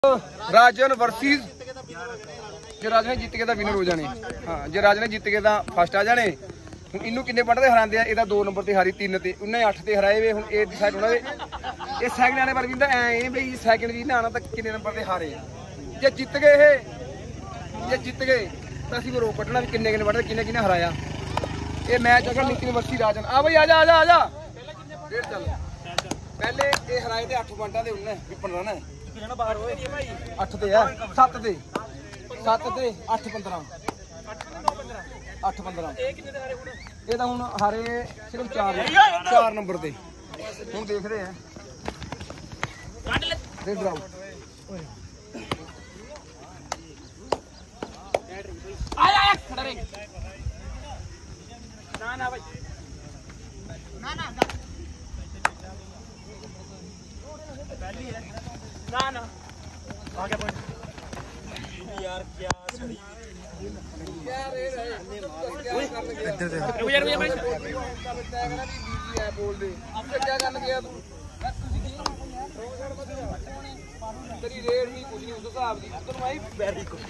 राजन versus जे राजन ने जित के दा विनर हो जाने। हाँ जे राजन ने जित के दा फर्स्ट आ जाने। हुण इनू किन्ने पॉइंट ते हरांदे आ? एदा 2 नंबर ते हारी 3 ते उन्हें 8 ते हराए वे। हुण ए डिसाइड होना वे ए सैकंड आने पर विंदा ऐ बई सैकंड जी ने आना तां किन्ने नंबर ते हारे। जे जित गए ये जे जित गए तां असीं रोक कड्ढना वी किन्ने किन्ने पॉइंट किन्ने किन्ने हराया। ये मैच अगर नितिन वर्सी राजन आ बई आजा आजा आजा डेढ़ चल पहले ये हराए थे 8 पॉइंटां दे उन्हें विपन रन 8 ते है 7 ते 8 15 8 15 ये तो हुण हारे सिर्फ 4 नंबर ते। हुण देखदे हैं रेड आउट आया खड़ा रे ना भाई ना पहली है ना आ गया पॉइंट यार क्या सही यार ये इधर से रुक यार भाई बोल दे अब क्या करने गया तू तेरी रेड नहीं कुछ नहीं उस हिसाब दी तू भाई वेरी गुड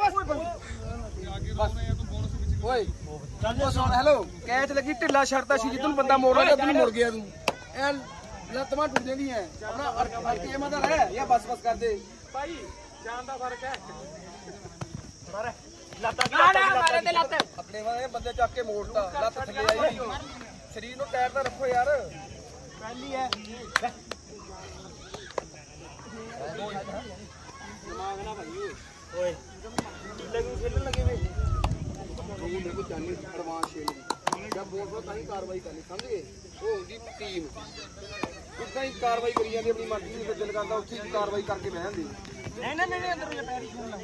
ओए चल सुन हेलो कैच लगी ढिला छड़ता सी जितन बंदा मोड़ लगा तू मुड़ गया तू ए लत्तां टूट जांदी है अपना अरके मदर है या बस बस कर दे भाई जान दा फर्क है मारे लत्तां मारे दे लत्त अपने वाले बंदे चक के मोड़ता लत्त थले आई शरीर नु टायर दा रखो यार पहली है दिमाग ना भाई ओए लगी खेलने लगे वे तू मेरे को जानी एडवांस खेल जब बोल रहा ताही कार्रवाई करनी समझ गए वो होगी टीम इतना ही कार्रवाई करी जाती अपनी मर्जी से दिल करता उसी कार्रवाई करके बह जाती नहीं अंदर पैर ही छोड़ना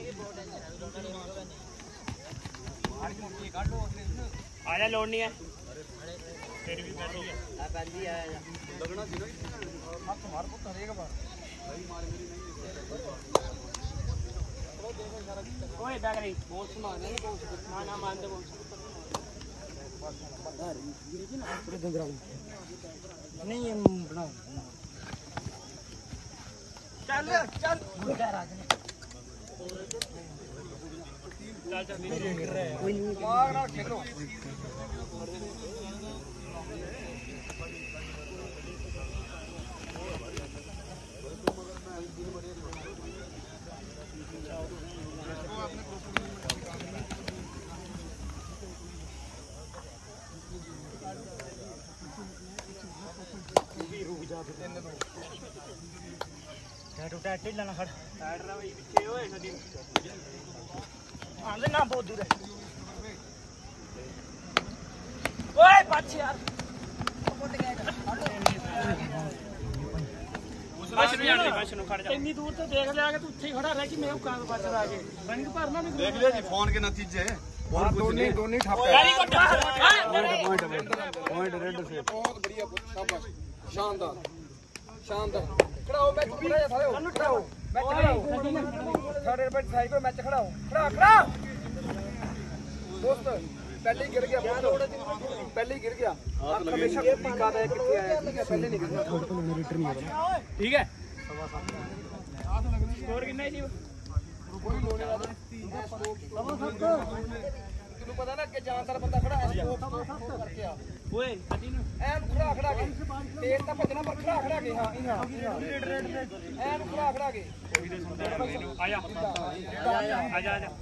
आजा लोड नहीं है तेरी भी पहली है पहली है लगना सी ना हाथ मार को हरेक बार भाई मार मेरी नहीं ओए बैग नहीं बहुत समान है ना ना मान दे बहुत पता है ना पूरे गंदरा नहीं ये बना चल चल कोई नहीं मार ना खेलो टाइट लाना खड़ टाइट रहा भाई पीछे ओए नदी आंदे ना बहुत दूर है ओए पाछे यार फुट गया इतनी दूर तो देख लिया कि तू उत्थे खड़ा रह कि मैं काग पास आ गए रंग भरना नहीं देख लिया जी फोन के नतीजे और कुछ नहीं दोनों ठप पॉइंट रेड से बहुत बढ़िया शाबाश शानदार शानदार खड़ाओ मैच खड़ा जा सारे खड़ाओ मैच खड़ाओ थर्ड पे साइड पे मैच खड़ाओ खड़ा दोस्त पहले ही गिर गया पहले ही गिर गया आप हमेशा दिखा रहे कितने आया ठीक है पहले नहीं गिरना रिटर्न नहीं होगा ठीक है स्कोर कितना है जी कोई लोने वाला तू पता ना कि जानदार बंदा खड़ा है करके आ ओए एन खड़ा के तेज ता भजना पर खड़ा के हां एन खड़ा के आजा आजा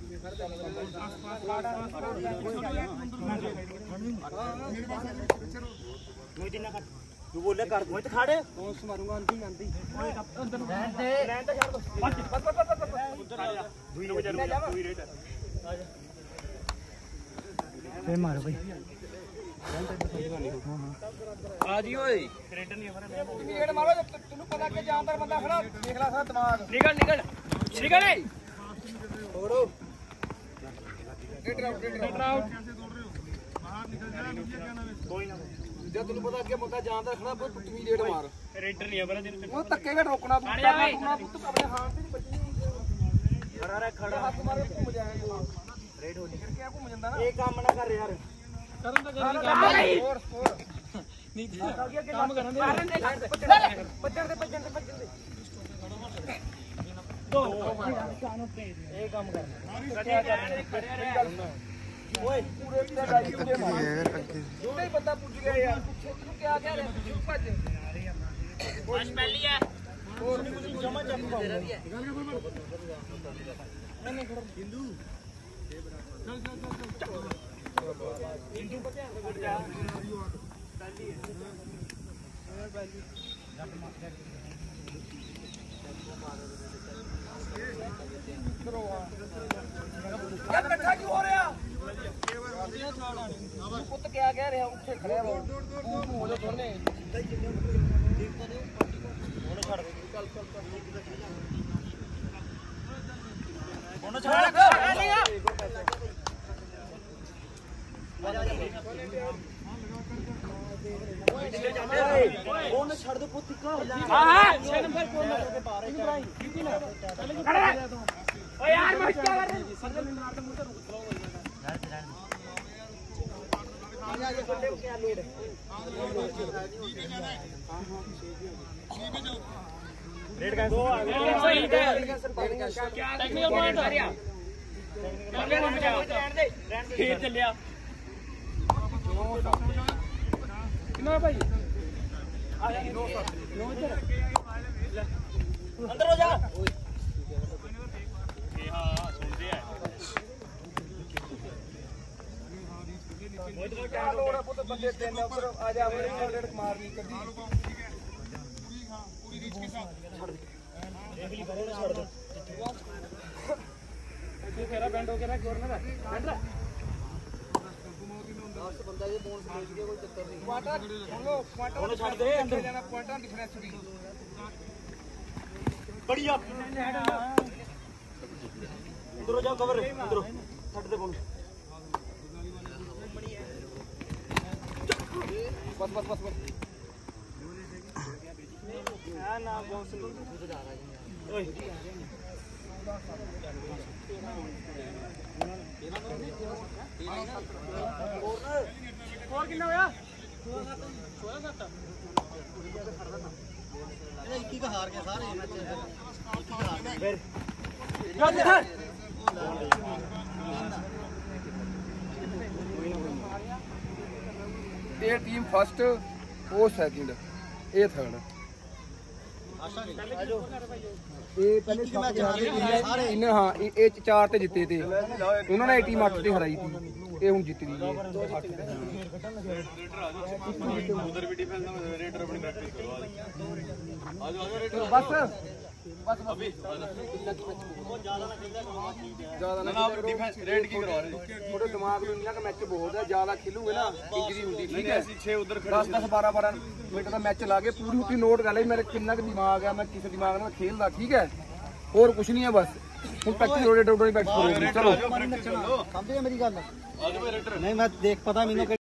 तू बोले कर दो तो खाड़े कौन मारूंगा आंधी अंदर रहन दे छोड़ दो बस उधर आ जा दुई रेट फिर मारो भाई आ जी ओए क्रेटर नहीं है रेड मारो तन्नू पता कि जानदार बंदा खड़ा देख ला सा दिमाग निकल छोड़ो रेड आउट बाहर निकल जा मुझे क्या नाम है कोई ना जब तन्नू पता कि बंदा जानदार खड़ा वो टुटवी रेड मार रेडर नहीं है बरा दिन वो धक्के का रोकना तू अपने हाथ से बचनी खड़ा हाथ मार के घूम जाएगा रेड हो निकल के घूम ਜਾਂਦਾ ना एक काम ना कर यार ਕਰਨ ਦਾ ਕਰੀ ਹੋਰ ਨਹੀਂ ਕੰਮ ਕਰਨ ਦੇ ਭੱਜਣ ਦੇ ਇਹ ਕੰਮ ਕਰਨਾ ਓਏ ਪੂਰੇ ਤੇ ਗਾੜੀ ਪੂਰੇ ਮਾਰ ਦੋਨੇ ਹੀ ਬੰਦਾ ਪੁੱਜ ਗਿਆ ਯਾਰ ਪਿੱਛੇ ਤੂੰ ਕਿਆ ਕਹਿ ਰਿਹਾ ਪਿੱਛੇ ਭੱਜ ਬਸ ਪਹਿਲੀ ਹੈ ਹੋਰ ਜਮਾ ਚੱਕ ਪਾਉਂਦਾ ਹਿੰਦੂ ਯਾਰ ਇਕੱਠਾ ਕਿਉਂ ਹੋ ਰਿਹਾ ਪੁੱਤ ਕਿਆ ਕਹਿ ਰਿਹਾ ਉੱਥੇ ਖੜਿਆ ਵਾ ਤੂੰ ਹੋ ਜਾ ਦੋਨੇ ਉਹਨੂੰ ਛੱਡ ਉਹਨੂੰ ਛੱਡ ਦੇ ਪੁੱਤ ਹਾਂ 6 ਨੰਬਰ ਕੋਲ ਤੇ ਬਾਹਰ ਓ ਯਾਰ ਮੈਂ ਕੀ ਕਰ ਰਿਹਾ ਸਰਜਨ ਨੇ ਮਾਰ ਤੇ ਮੂੰਹ ਤੇ ਰੁਕ ਆ ਜਾ ਬੰਦੇ ਕਿਆ ਲੋੜ ਰੇਡ ਗਾਇਸ ਦੋ ਆ ਗਏ ਸਹੀ ਹੈ ਟੈਕਨੀਕਲ ਪੁਆਇੰਟ ਆ ਰਿਹਾ ਫੇਰ ਚੱਲਿਆ ਕਿੰਨਾ ਭਾਈ ਆ ਜਾ 9 ਇੱਧਰ ਅੰਦਰ ਹੋ ਜਾ ਇਹ ਹਾਂ ਸੁਣਦੇ ਆ ਕਿਆ ਲੋੜ ਆ ਪੁੱਤ ਬੰਦੇ ਤਿੰਨ ਉੱਪਰ ਆ ਜਾ ਰੇਡ ਮਾਰਨੀ ਕੱਢੀ ਦੇਖ ਲਈ ਕਰੋ ਨਾ ਛੱਡ ਦੇ ਇੱਥੇ ਫੇਰਾ ਬੈਂਡ ਹੋ ਕੇ ਨਾ ਕੋਰ ਨਾ ਬੈਂਡ ਲੈ 10 ਬੰਦਾ ਜੇ ਬੋਨਸ ਵੇਚ ਕੇ ਕੋਈ ਚੱਕਰ ਨਹੀਂ ਕੁਆਟਰ ਸੁਣੋ ਕੁਆਟਰ ਉਹਨੂੰ ਛੱਡ ਦੇ ਅੰਦਰ ਜਾਣਾ ਪੁਆਇੰਟਾਂ ਡਿਫਰੈਂਸ ਦੀ ਬੜੀਆ ਅੰਦਰੋਂ ਜਾ ਕਵਰ ਅੰਦਰੋਂ ਛੱਡ ਦੇ ਬੋਲ ਬਸ ਬਸ ਬਸ ਬਸ ਆ ਨਾ ਬੌਂਸ ਓਏ ਹੋਰ ਕਿੰਨਾ ਹੋਇਆ 16-7 ਇਹ 21 ਕਾ ਹਾਰ ਗਿਆ ਸਾਰੇ ਮੈਚ 21 ਕਾ ਹਾਰ ਗਿਆ ਫਿਰ ਇਹ ਟੀਮ ਫਸਟ ਉਹ ਸੈਕਿੰਡ ਇਹ ਥਰਡ ਇਹ ਪਹਿਲੇ ਸਾਰੇ ਹਾਂ ਇਹ 4 ਤੇ ਜਿੱਤੇ ਤੇ ਉਹਨਾਂ ਨੇ ਟੀਮ 8 ਤੇ ਹਰਾਈ ਸੀ ਇਹ ਹੁਣ ਜਿੱਤ ਗਈ ਉਧਰ ਵੀ ਡਿਫੈਂਸ ਦਾ ਰੇਡਰ ਆਪਣੀ ਪ੍ਰੈਕਟਿਸ ਕਰਵਾ ਆ ਜਾਓ ਬਸ ਬਸ ਅਭੀ ਜ਼ਿਆਦਾ ਨਾ डिफेंस रेड की करवा रहे ਥੋੜੇ ਦਿਮਾਗ ਨੂੰ ਇੰਨਾ ਕਿ ਮੈਚ ਬਹੁਤ ਹੈ ਜ਼ਿਆਦਾ ਖੇਲੂਗੇ ਨਾ ਇੰਜਰੀ ਹੁੰਦੀ ਠੀਕ ਹੈ ਅਸੀਂ 6 ਉਧਰ 10 10 12 12 ਮਿੰਟ ਦਾ ਮੈਚ ਲਾ ਕੇ ਪੂਰੀ ਉੱਤੀ ਨੋਟ ਕਰ ਲਈ ਮੇਰੇ ਕਿੰਨਾ ਕੁ ਦਿਮਾਗ ਆ ਮੈਂ ਕਿਸ ਦਿਮਾਗ ਨਾਲ ਖੇਲਦਾ ਠੀਕ ਹੈ ਹੋਰ ਕੁਝ ਨਹੀਂ ਹੈ ਬਸ ਹੁਣ ਪ੍ਰੈਕਟਿਸ ਰੋਡੇ ਡੋਡੇ ਪ੍ਰੈਕਟਿਸ ਕਰੋ ਚਲੋ ਸਮਝੇ ਮੇਰੀ ਗੱਲ ਨਹੀਂ ਮੈਂ ਦੇਖ ਪਤਾ ਮੈਨੂੰ